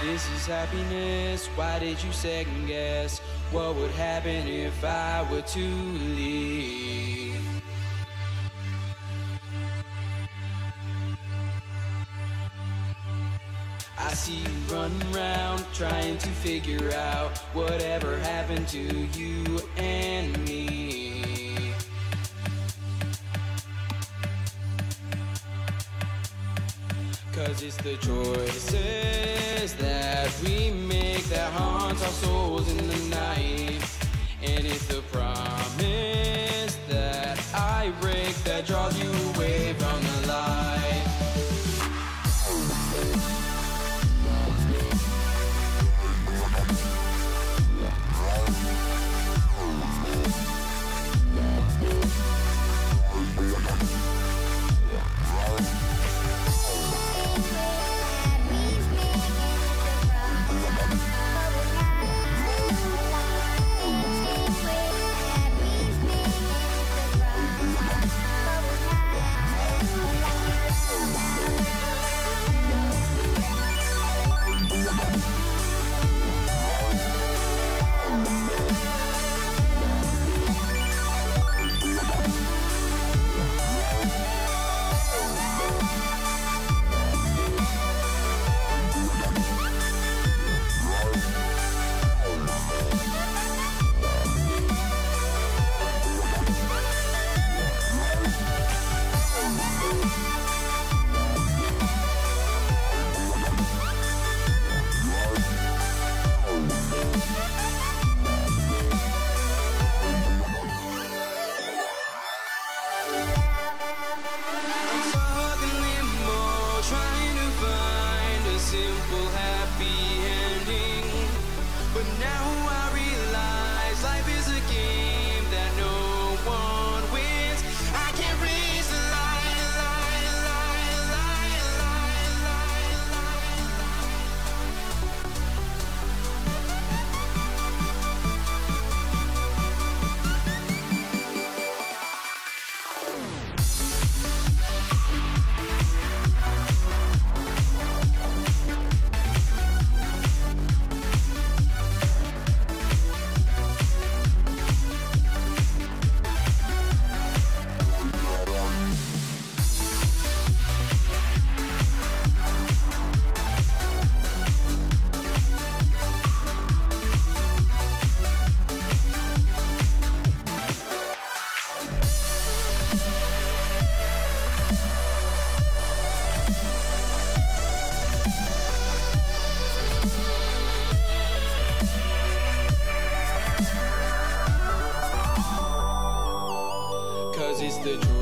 This is happiness, why did you second guess? What would happen if I were to leave? I see you running around, trying to figure out whatever happened to you and me. Cause it's the choices that we make that haunts our souls in the night. And it's the promise that I break that draws you away from the light. Cause it's the truth.